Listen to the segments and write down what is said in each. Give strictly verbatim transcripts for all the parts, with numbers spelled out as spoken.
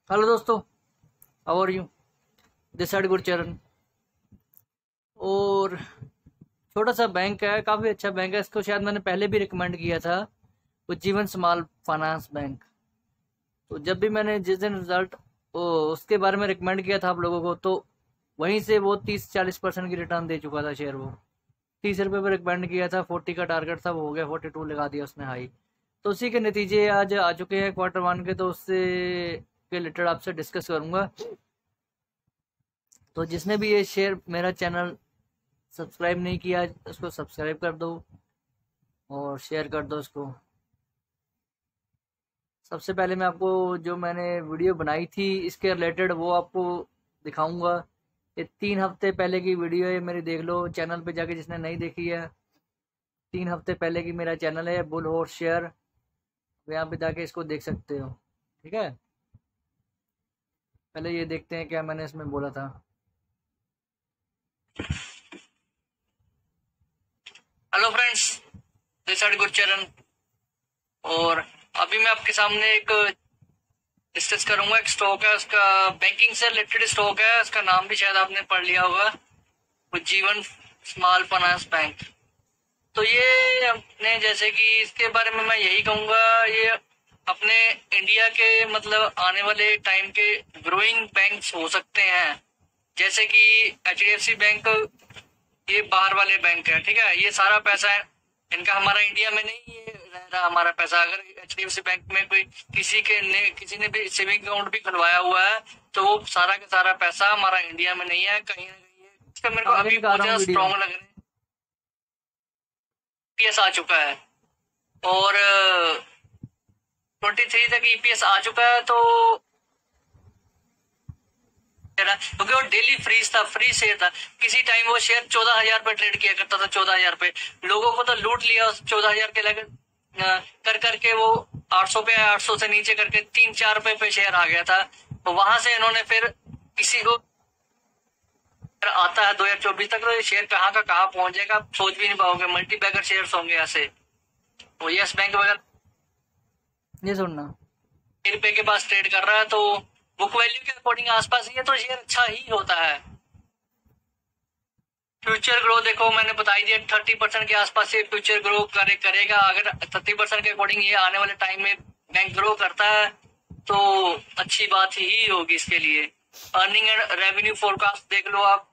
Hello दोस्तों, how are you? This side Gurcharan. और छोटा सा बैंक है, काफ़ी अच्छा बैंक है। इसको शायद मैंने पहले भी रिकमेंड किया था, उज्जीवन स्मॉल फाइनेंस बैंक। तो जब भी मैंने जिस दिन रिजल्ट ओ, उसके बारे में रिकमेंड किया था आप लोगों को, तो वहीं से वो तीस चालीस परसेंट की रिटर्न दे चुका था शेयर। वो तीस रुपये पर रिकमेंड किया था, फोर्टी का टारगेट था, वो हो गया फोर्टी टू लगा दिया उसने हाई। तो उसी के नतीजे आज आ चुके हैं क्वार्टर वन के, तो उससे के रिलेटेड आपसे डिस्कस करूंगा। तो जिसने भी ये शेयर मेरा चैनल सब्सक्राइब नहीं किया, उसको सब्सक्राइब कर दो और शेयर कर दो इसको। सबसे पहले मैं आपको जो मैंने वीडियो बनाई थी इसके रिलेटेड वो आपको दिखाऊंगा। ये तीन हफ्ते पहले की वीडियो है, मेरी देख लो चैनल पे जाके, जिसने नहीं देखी है। तीन हफ्ते पहले की मेरा चैनल है बुल हॉर्स शेयर, यहाँ पे जाके इसको देख सकते हो। ठीक है, पहले ये देखते हैं क्या मैंने इसमें बोला था। Hello friends, this is Gurcharan. और अभी मैं आपके सामने एक डिस्कस करूंगा। एक स्टॉक है, उसका बैंकिंग से रिलेटेड स्टॉक है, उसका नाम भी शायद आपने पढ़ लिया होगा, उज्जीवन स्मॉल फाइनेंस बैंक। तो ये अपने जैसे कि इसके बारे में मैं यही कहूंगा, ये अपने इंडिया के मतलब आने वाले टाइम के ग्रोइंग बैंक्स हो सकते हैं। जैसे कि H D F C bank, ये बाहर वाले बैंक है, ठीक है। ये सारा पैसा है इनका हमारा इंडिया में नहीं ये रह रहा हमारा पैसा। अगर H D F C bank में कोई किसी के ने किसी ने भी सेविंग अकाउंट भी खुलवाया हुआ है, तो वो सारा का सारा पैसा हमारा इंडिया में नहीं है, कहीं ना कहीं। इसका मेरे को अभी बहुत ज्यादा स्ट्रॉन्ग लग रहा है। ईपीएस आ चुका है और ट्वेंटी थ्री तक ईपीएस आ चुका है। तो क्योंकि वो डेली फ्रीज था, फ्री शेयर था। किसी टाइम वो शेयर चौदह हजार पे ट्रेड किया करता था, चौदह हजार पे। लोगों को तो लूट लिया चौदह हजार के लगे कर करके, वो आठ सौ पे आठ सौ से नीचे करके तीन चार रुपए पे शेयर आ गया था। तो वहां से इन्होंने फिर किसी को आता है दो हजार चौबीस तक, तो ये शेयर कहाँ का कहाँ पहुंच जाएगा सोच भी नहीं पाओगे। मल्टी बैगर शेयर होंगे ऐसे। वो यस बैंक वगैरह ये सुनना रुपए के पास ट्रेड कर रहा है, तो बुक वैल्यू के अकॉर्डिंग आसपास ये तो शेयर अच्छा ही होता है। फ्यूचर ग्रो देखो, मैंने बताई दिया थर्टी परसेंट के आसपास ये फ्यूचर ग्रो करे करेगा। अगर थर्टी परसेंट के अकॉर्डिंग ये आने वाले टाइम में बैंक ग्रो करता है तो अच्छी बात ही होगी इसके लिए। अर्निंग एंड रेवेन्यू फोरकास्ट देख लो आप।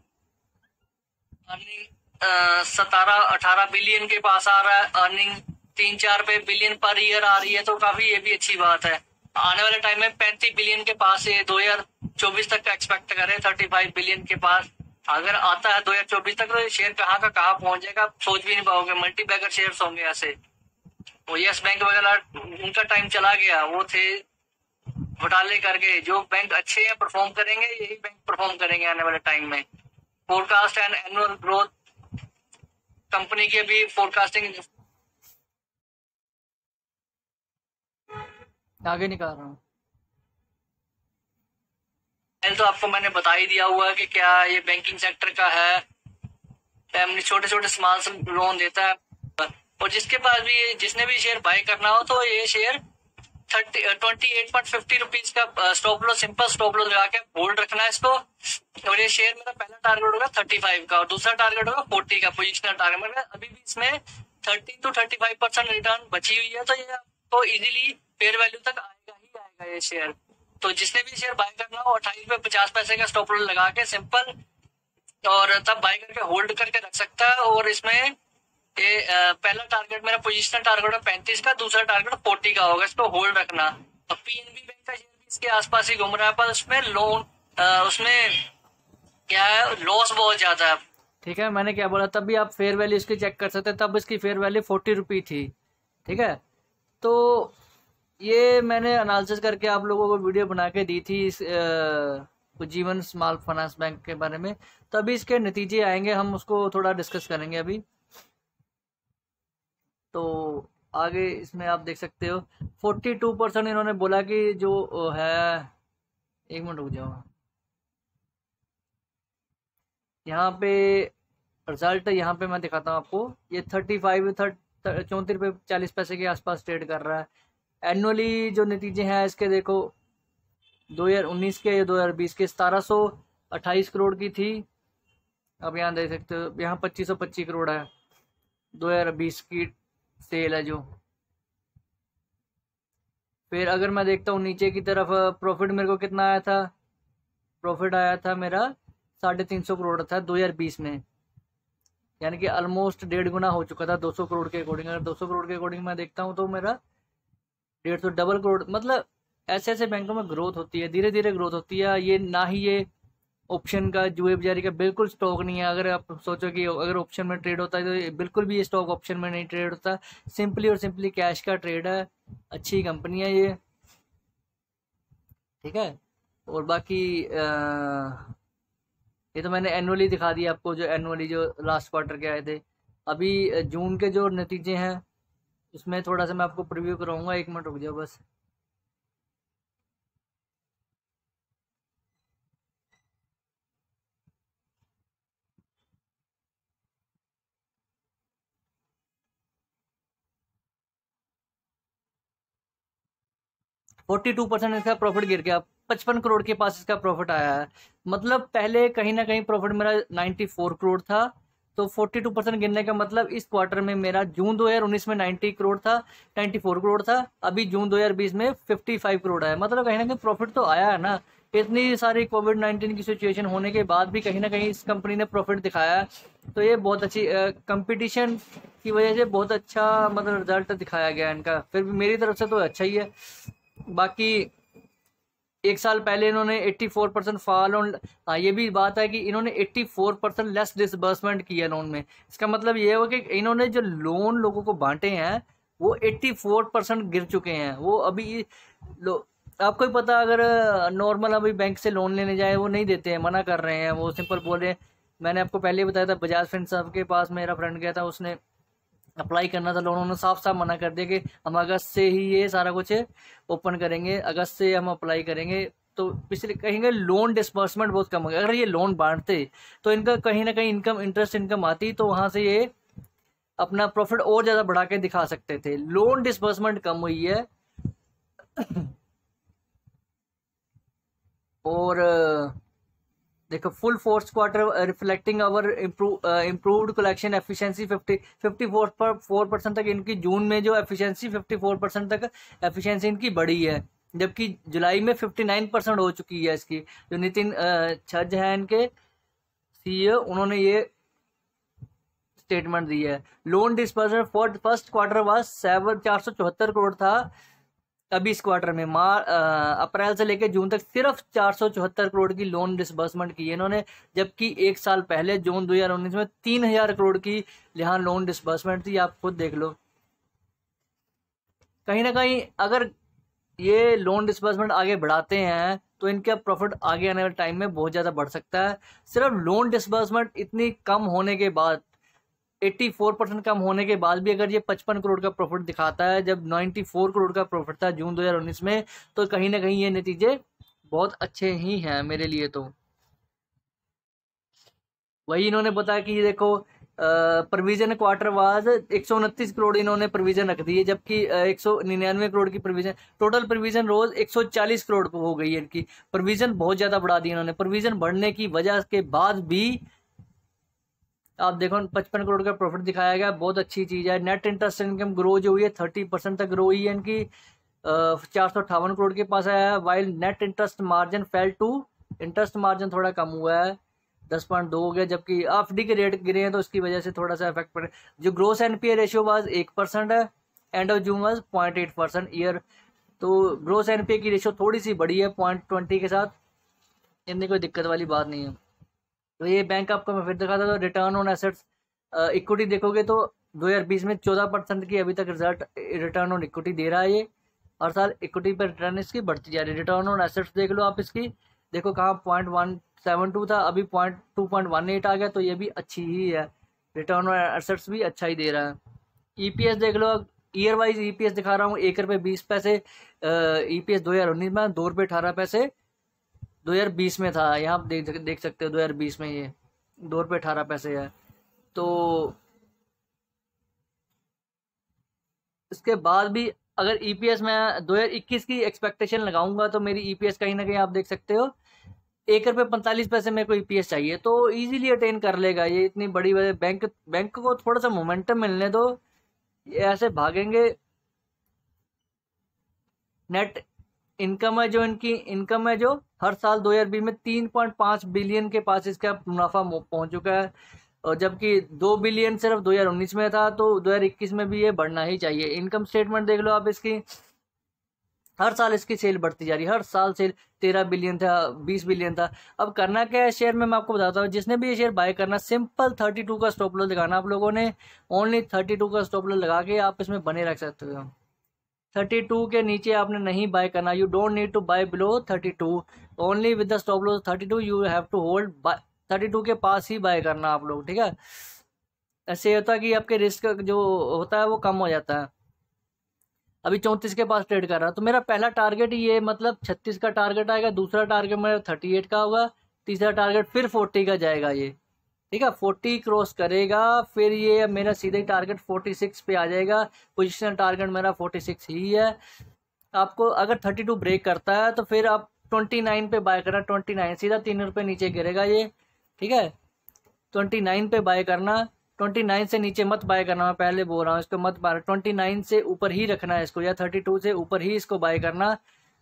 अर्निंग सतारह अठारह बिलियन के पास आ रहा है, अर्निंग तीन चार पे बिलियन पर ईयर आ रही है, तो काफी ये भी अच्छी बात है। आने वाले टाइम में पैंतीस बिलियन के पास ये दो हजार चौबीस तक का एक्सपेक्ट करें, थर्टी फाइव बिलियन के पास अगर आता है दो हजार चौबीस तक, तो ये शेयर कहाँ का कहाँ पहुंच जाएगा सोच भी नहीं पाओगे। मल्टी बैगर शेयर होंगे ऐसे। वो यस बैंक वगैरह उनका टाइम चला गया, वो थे घोटाले करके। जो बैंक अच्छे हैं परफॉर्म करेंगे, यही बैंक परफॉर्म करेंगे आने वाले टाइम में। Forecast and annual growth company की अभी फोरकास्टिंग आगे निकाल रहा हूँ। तो आपको मैंने बता ही दिया हुआ है कि क्या ये बैंकिंग सेक्टर का है, फैमिली छोटे छोटे स्मॉल लोन देता है। और जिसके पास भी जिसने भी शेयर बाय करना हो, तो ये share thirty twenty eight point fifty rupees का stop loss, simple stop loss लगा के होल्ड रखना है इसको। और ये शेयर मेरा पहला टारगेट होगा थर्टी फाइव का और दूसरा टारगेट होगा फोर्टी का पोजिशनल टारगेट। मतलब अभी भी इसमें thirty two thirty five percent return बची हुई है, तो ये आपको इजीली फेयर वैल्यू तक आएगा ही आएगा ये शेयर। तो जिसने भी शेयर बाय करना हो, अट्ठाईस पे पचास पैसे का स्टॉप लॉस लगा के सिंपल, और तब बाय करके होल्ड करके रख सकता है। और इसमें ये पहला टारगेट मेरा पोजिशनल टारगेट है पैंतीस का, दूसरा टारगेट फोर्टी का होगा, इसको होल्ड रखना। अब पीएनबी बैंक का शेयर भी इसके आसपास ही घूम रहा है, पर उसमें लोन उसमें क्या है, लॉस बहुत ज्यादा है। ठीक है, मैंने क्या बोला, तब भी आप फेयर वैल्यू इसकी चेक कर सकते हैं। तब इसकी फेयर वैल्यू फोर्टी रुपी थी। ठीक है, तो ये मैंने एनालिसिस करके आप लोगों को वीडियो बना के दी थी इस उज्जीवन स्मॉल फाइनेंस बैंक के बारे में। तो अभी इसके नतीजे आएंगे, हम उसको थोड़ा डिस्कस करेंगे अभी। तो आगे इसमें आप देख सकते हो फोर्टी टू परसेंट इन्होंने बोला कि जो है, एक मिनट रुक जाओ, यहाँ पे रिजल्ट यहाँ पे मैं दिखाता हूँ आपको। ये थर्टी फाइव चौंतीस रुपये चालीस पैसे के आसपास ट्रेड कर रहा है। एनुअली जो नतीजे हैं इसके देखो, दो हजार उन्नीस के या दो हजार बीस के सतारह सौ अट्ठाईस करोड़ की थी। अब यहाँ देख सकते हो, यहाँ पच्चीस सौ पच्चीस करोड़ है, दो हजार बीस की सेल है जो। फिर अगर मैं देखता हूँ नीचे की तरफ, प्रॉफिट मेरे को कितना आया था, प्रॉफिट आया था मेरा साढ़े तीन सौ करोड़ था दो हजार बीस में, यानी कि ऑलमोस्ट डेढ़ गुना हो चुका था दो सौ करोड़ के अकॉर्डिंग। अगर दो सौ करोड़ के अकॉर्डिंग मैं देखता हूँ तो मेरा डेढ़ सौ डबल करोड़, मतलब ऐसे ऐसे बैंकों में ग्रोथ होती है, धीरे धीरे ग्रोथ होती है। ये ना ही ये ऑप्शन का, जुए बाजारी का बिल्कुल स्टॉक नहीं है। अगर आप सोचो कि अगर ऑप्शन में ट्रेड होता है तो ये बिल्कुल भी ये स्टॉक ऑप्शन में नहीं ट्रेड होता, सिंपली और सिंपली कैश का ट्रेड है। अच्छी कंपनी है ये, ठीक है। और बाकी आ, ये तो मैंने एनुअली दिखा दिया आपको, जो एनुअली जो लास्ट क्वार्टर के आए थे। अभी जून के जो नतीजे हैं उसमें थोड़ा सा मैं आपको प्रीव्यू कराऊंगा, एक मिनट रुक जाओ बस। फोर्टी टू परसेंट इसका प्रॉफिट गिर गया, पचपन करोड़ के पास इसका प्रॉफिट आया है। मतलब पहले कहीं ना कहीं प्रॉफिट मेरा नाइन्टी फोर करोड़ था, तो फोर्टी टू परसेंट गिरने का मतलब इस क्वार्टर में मेरा जून दो हजार उन्नीस में नाइन्टी करोड़ था, नाइन्टी फोर करोड़ था, अभी जून दो हजार बीस में फिफ्टी फाइव करोड़ है। मतलब कहीं ना कहीं प्रॉफिट तो आया है ना। इतनी सारी कोविड नाइन्टीन की सिचुएशन होने के बाद भी कहीं ना कहीं इस कंपनी ने प्रॉफिट दिखाया है, तो ये बहुत अच्छी कंपटीशन की वजह से बहुत अच्छा मतलब रिजल्ट दिखाया गया इनका। फिर भी मेरी तरफ से तो अच्छा ही है। बाकी एक साल पहले इन्होंने चौरासी परसेंट फॉल ऑन, हाँ ये भी बात है कि इन्होंने चौरासी परसेंट लेस डिसबर्समेंट किया लोन में। इसका मतलब ये हो कि इन्होंने जो लोन लोगों को बांटे हैं वो चौरासी परसेंट गिर चुके हैं। वो अभी लो, आपको ही पता, अगर नॉर्मल अभी बैंक से लोन लेने जाए वो नहीं देते हैं, मना कर रहे हैं, वो सिंपल बोल रहे हैं। मैंने आपको पहले ही बताया था, बजाज फिनसर्व के पास मेरा फ्रेंड गया था, उसने अप्लाई करना था लोन, उन्होंने साफ साफ मना कर दिया कि हम अगस्त से ही ये सारा कुछ ओपन करेंगे, अगस्त से हम अप्लाई करेंगे। तो पिछले कहेंगे लोन डिसबर्समेंट बहुत कम हो गया। अगर ये लोन बांटते तो इनका कहीं ना कहीं इनकम, इंटरेस्ट इनकम आती, तो वहां से ये अपना प्रॉफिट और ज्यादा बढ़ा के दिखा सकते थे। लोन डिसबर्समेंट कम हुई है और देखो full fourth quarter reflecting our improved collection efficiency fifty fifty four पर फोर परसेंट तक इनकी, जून में जो एफिशिएंसी फिफ्टी फोर परसेंट तक एफिशिएंसी इनकी बढ़ी है, जबकि जुलाई में फिफ्टी नाइन परसेंट हो चुकी है इसकी। जो नितिन छज है इनके सीईओ, उन्होंने ये स्टेटमेंट दी है। Loan disbursement for first quarter was seven चार सौ चौहत्तर करोड़ था, अभी इस क्वार्टर में मार अप्रैल से लेकर जून तक सिर्फ चार सौ चौहत्तर करोड़ की लोन डिसबर्समेंट की है इन्होंने, जबकि एक साल पहले जून दो हजार उन्नीस में तीन हजार करोड़ की यहाँ लोन डिसबर्समेंट थी। आप खुद देख लो, कहीं ना कहीं अगर ये लोन डिसबर्समेंट आगे बढ़ाते हैं तो इनका प्रॉफिट आगे आने वाले टाइम में बहुत ज्यादा बढ़ सकता है। सिर्फ लोन डिसबर्समेंट इतनी कम होने के बाद, चौरासी परसेंट कम होने के बाद भी अगर ये पचपन करोड़ का प्रॉफिट दिखाता है, जब चौरानवे करोड़ का प्रॉफिट था जून दो हजार उन्नीस में, तो कहीं ना कहीं ये नतीजे बहुत अच्छे ही हैं मेरे लिए। तो वही इन्होंने बताया कि देखो प्रोविजन क्वार्टर वाज एक सौ उनतीस करोड़ इन्होंने प्रोविजन रख दी है, जबकि एक सौ निन्यानवे करोड़ की प्रोविजन, टोटल प्रोविजन रोज एक सौ चालीस करोड़ हो गई है इनकी। प्रोविजन बहुत ज्यादा बढ़ा दी इन्होंने। प्रोविजन बढ़ने की वजह के बाद भी आप देखो पचपन करोड़ का प्रॉफिट दिखाया गया, बहुत अच्छी चीज है। नेट इंटरेस्ट इनकम ग्रो जो हुई है थर्टी परसेंट तक ग्रो हुई है इनकी, चार सौ अट्ठावन करोड़ के पास आया है। While net interest margin fell to, interest margin थोड़ा कम हुआ है, दस पॉइंट दो हो गया, जबकि एफडी के रेट गिरे हैं तो उसकी वजह से थोड़ा सा इफेक्ट पड़े। जो ग्रोस एनपीए रेशियो वाज एक परसेंट है, end of June was point eight percent year. तो ग्रोस एनपीए की रेशियो थोड़ी सी बढ़ी है पॉइंट ट्वेंटी के साथ, इतनी कोई दिक्कत वाली बात नहीं है। तो ये बैंक आपको मैं फिर दिखाता, तो रिटर्न ऑन एसेट्स इक्विटी देखोगे तो दो हजार बीस में चौदह परसेंट की अभी तक रिजल्ट रिटर्न ऑन इक्विटी दे रहा है ये। हर साल इक्विटी पर रिटर्न इसकी बढ़ती जा रही है। रिटर्न ऑन एसेट्स देख लो आप इसकी, देखो कहाँ पॉइंट वन सेवन टू था, अभी point two point one eight आ गया, तो ये भी अच्छी ही है। रिटर्न ऑन एसेट्स भी अच्छा ही दे रहा है। ईपीएस देख लो, ईयर वाइज ईपीएस दिखा रहा हूँ, एक रुपये बीस पैसे ईपीएस दो हजार उन्नीस में, दो रुपये अठारह पैसे दो हजार बीस में था। यहाँ आप देख देख सकते हो दो हजार बीस में ये दो रुपये अठारह पैसे है। तो इसके बाद भी अगर ईपीएस मैं दो हज़ार इक्कीस की एक्सपेक्टेशन लगाऊंगा तो मेरी ईपीएस कहीं ना कहीं आप देख सकते हो एक रुपये पैंतालीस पैसे मेरे को ईपीएस चाहिए, तो इजीली अटेन कर लेगा ये। इतनी बड़ी बड़ी बैंक बैंक को थोड़ा सा मोमेंटम मिलने दो, ये ऐसे भागेंगे। नेट इनकम है जो इनकी इनकम है जो हर साल दो हज़ार बीस में तीन पॉइंट पाँच बिलियन के पास इसका मुनाफा पहुंच चुका है, और जबकि दो बिलियन सिर्फ दो हज़ार उन्नीस में था, तो दो हज़ार इक्कीस में भी ये बढ़ना ही चाहिए। इनकम स्टेटमेंट देख लो आप इसकी, हर साल इसकी सेल बढ़ती जा रही है, हर साल सेल तेरह बिलियन था, बीस बिलियन था। अब करना क्या है शेयर में, मैं आपको बताता हूँ। जिसने भी ये शेयर बाय करना, सिंपल थर्टी टू का स्टॉप लॉस लगाना आप लोगों ने, ओनली थर्टी टू का स्टॉप लॉस लगा के आप इसमें बने रख सकते हो। थर्टी टू के नीचे आपने नहीं बाय करना, you don't need to buy below thirty two, only with the stop loss thirty two you have to hold, thirty two के पास ही बाय करना आप लोग, ठीक है। ऐसे होता है कि आपके रिस्क जो होता है वो कम हो जाता है। अभी चौंतीस के पास ट्रेड कर रहा है, तो मेरा पहला टारगेट ये मतलब छत्तीस का टारगेट आएगा, दूसरा टारगेट मेरा थर्टी एट का होगा, तीसरा टारगेट फिर फोर्टी का जाएगा ये, ठीक है। फोर्टी क्रॉस करेगा, फिर ये मेरा सीधे टारगेट फोर्टी सिक्स पे आ जाएगा। पोजिशनल टारगेट मेरा फोर्टी सिक्स ही है। आपको अगर थर्टी टू ब्रेक करता है तो फिर आप ट्वेंटी नाइन पे बाय करना, ट्वेंटी नाइन सीधा तीन रुपये नीचे गिरेगा ये, ठीक है। ट्वेंटी नाइन पे बाय करना, ट्वेंटी नाइन से नीचे मत बाय करना, मैं पहले बोल रहा हूँ इसको मत बाय, ट्वेंटी नाइन से ऊपर ही रखना है इसको, या थर्टी टू से ऊपर ही इसको बाय करना।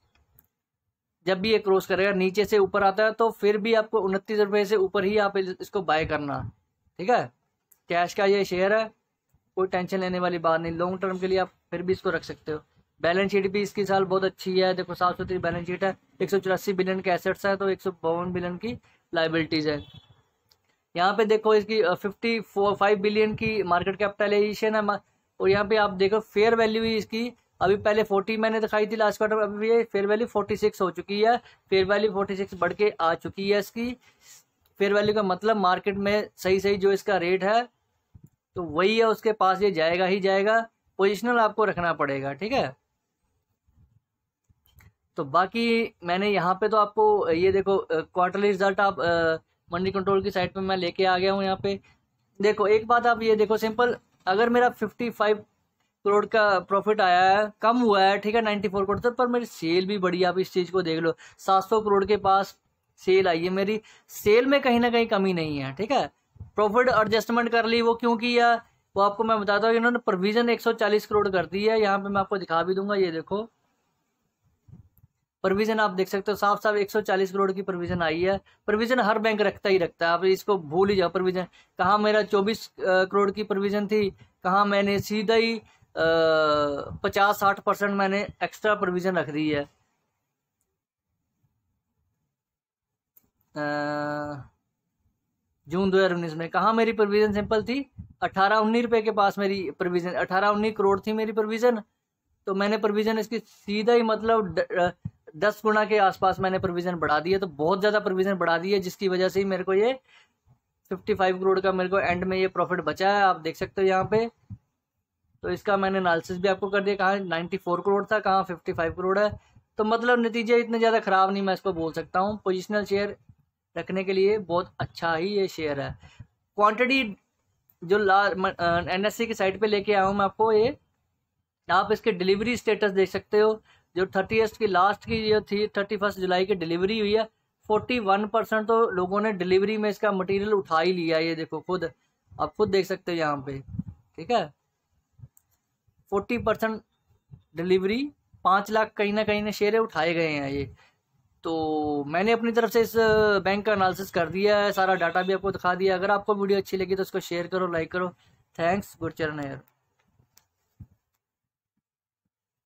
जब भी ये क्रॉस करेगा, नीचे से ऊपर आता है तो फिर भी आपको उनतीस रुपये से ऊपर ही आप इसको बाय करना, ठीक है। कैश का ये शेयर है, कोई टेंशन लेने वाली बात नहीं, लॉन्ग टर्म के लिए आप फिर भी इसको रख सकते हो। बैलेंस शीट भी इसकी साल बहुत अच्छी है, देखो साफ सुथरी बैलेंस शीट है, एक सौ चौरासी बिलियन के एसेट्स है, तो एक सौ बावन बिलियन की लाइबिलिटीज है। यहाँ पे देखो इसकी फिफ्टी फोर फाइव बिलियन की मार्केट कैपिटलाइजेशन है, और यहाँ पे आप देखो फेयर वैल्यू ही इसकी अभी पहले फोर्टी मैंने दिखाई थी लास्ट क्वार्टर, अभी ये फेयर वैल्यू फोर्टी सिक्स हो चुकी है, फेयर वैल्यू फोर्टी सिक्स बढ़ के आ चुकी है इसकी। फेयर वैल्यू का मतलब मार्केट में सही सही जो इसका रेट है तो वही है, उसके पास ये जाएगा ही जाएगा। पोजिशनल आपको रखना पड़ेगा, ठीक है। तो बाकी मैंने यहाँ पे तो आपको ये देखो क्वार्टरली रिजल्ट आप मंडी कंट्रोल की साइट पे मैं लेके आ गया हूँ। यहाँ पे देखो एक बात आप ये देखो सिंपल, अगर मेरा फिफ्टी फाइव करोड़ का प्रॉफिट आया है, कम हुआ है, ठीक है, नाइन्टी फोर करोड़ तक, पर मेरी सेल भी बढ़ी। आप इस चीज को देख लो, सात सौ करोड़ के पास सेल आई है मेरी, सेल में कहीं ना कहीं कमी नहीं है, ठीक है। प्रॉफिट एडजस्टमेंट कर ली, वो क्यों किया वो आपको मैं बताता हूँ। इन्होंने प्रोविजन एक सौ चालीस करोड़ कर दी है, यहाँ पे मैं आपको दिखा भी दूंगा, ये देखो प्रोविजन आप देख सकते हो साफ साफ एक सौ चालीस करोड़ की प्रोविजन आई है। प्रोविजन हर बैंक रखता ही रखता है, आप इसको भूल ही जाओ। प्रोविजन कहाँ मेरा चौबीस करोड़ की प्रोविजन थी, कहाँ मैंने सीधा ही पचास साठ परसेंट मैंने एक्स्ट्रा प्रोविजन रख दी है। जून दो हजार उन्नीस में कहाँ मेरी प्रोविजन सिंपल थी अठारह उन्नीस रुपए के पास, मेरी प्रोविजन अठारह उन्नीस करोड़ थी मेरी प्रोविजन, तो मैंने प्रोविजन इसकी सीधा ही मतलब दस गुना के आसपास मैंने प्रोविजन बढ़ा दी है। तो बहुत ज़्यादा प्रोविजन बढ़ा दी है, जिसकी वजह से ही मेरे को ये पचपन करोड़ का मेरे को एंड में ये प्रॉफिट बचा है, आप देख सकते हो यहाँ पे। तो इसका मैंने एनालिसिस भी आपको कर दिया, कहाँ चौरानवे करोड़ था, कहाँ पचपन करोड़ है। तो मतलब नतीजे इतने ज़्यादा ख़राब नहीं मैं इसको बोल सकता हूँ। पोजिशनल शेयर रखने के लिए बहुत अच्छा ही ये शेयर है। क्वांटिटी जो ला एन एस सी की साइट पे लेके आया हूँ मैं आपको, ये आप इसके डिलीवरी स्टेटस देख सकते हो। जो थर्टी की लास्ट की जो थी थर्टी फर्स्ट जुलाई की डिलीवरी हुई है, फोर्टी वन परसेंट तो लोगों ने डिलीवरी में इसका मटेरियल उठा ही लिया। ये देखो खुद आप खुद देख सकते हो यहाँ पे, ठीक है, फोर्टी परसेंट डिलीवरी, पाँच लाख कहीं ना कहीं ने शेयर उठाए गए हैं ये। तो मैंने अपनी तरफ से इस बैंक का एनालिसिस कर दिया है, सारा डाटा भी आपको दिखा दिया। अगर आपको वीडियो अच्छी लगी तो उसको शेयर करो, लाइक करो। थैंक्स, गुड चरण है यार।